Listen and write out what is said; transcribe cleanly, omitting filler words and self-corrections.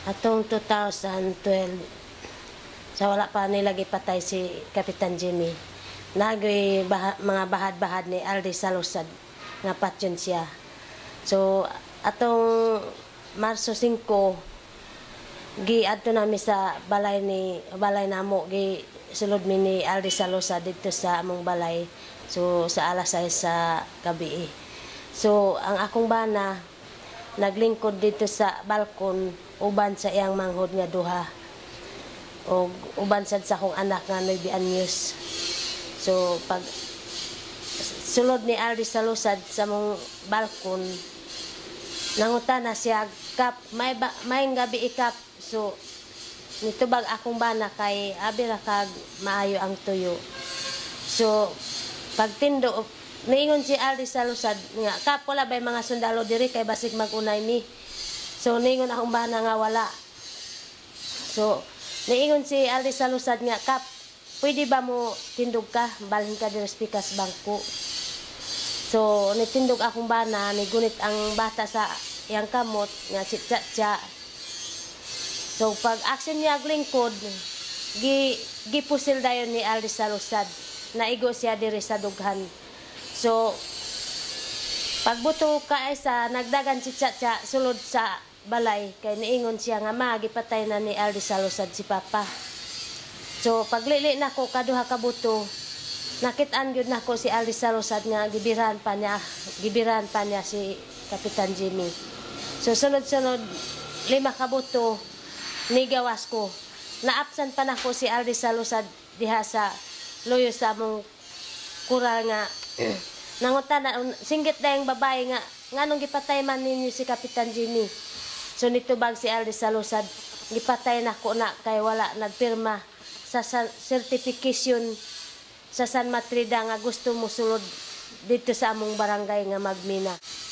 Atong 2012, sa wala pa nila gipatay si Kapitan Jimmy, nagoy mga bahad-bahad ni Aldi Salosad nga patyon siya. So atong Marso 5, giadto nami sa balay namo, gi sulod mi ni Aldi Salosad dito sa among balay. So sa alas 6 sa gabi. So ang akong bana naglingkod dito sa balkon uban sa iyang manghod nga duha, o uban sad sa akong anak nga 9 anyos. So pag sulod ni Aldi Salosad sa mong balkon, nangutana siya, "Kap, may gabi ikap." So nitubag akong bana kay abi ra kag maayo ang tuyo. So pagtindo niingon si Aldi Salosad nga, "Kap, wala bay mga sundalo diri kay basig magunay mi." So niingon akong bana nga wala. So niingon si Aldi Salosad nga, "Kap, pwede ba mo tindog ka, balhin ka diri sa pikas bangko?" So nitindog akong bana, nigunit ang bata sa iyang kamot nga si Tsa. So pag action niya glingkod, gipusil dayon ni Aldi Salosad, naigo siya diri sa dughan. So pagbuto ka isa, nagdagan si Tsa sulod sa balay kay niingon siya nga, "Ma, gipatay na ni Aldi Salosad si Papa." So paglili nako kaduha ka buto, nakit-an gyud nako si Aldi Salosad nga gibiran pa niya si Kapitan Jimmy. So sunod-sunod 5 ka buto ni gawas ko. Naapsan pa nako si Aldi Salosad diha sa loyo sa among kural nga nangutana, singgit dayang babae nga, "Nganong gipatay man ninyo si Kapitan Jimmy?" So nitubag si Aldi Salosad, "Gipatay nako na kay wala nagpirma sa certification sa San Matrida nga gusto mo sulod dito sa among barangay nga magmina."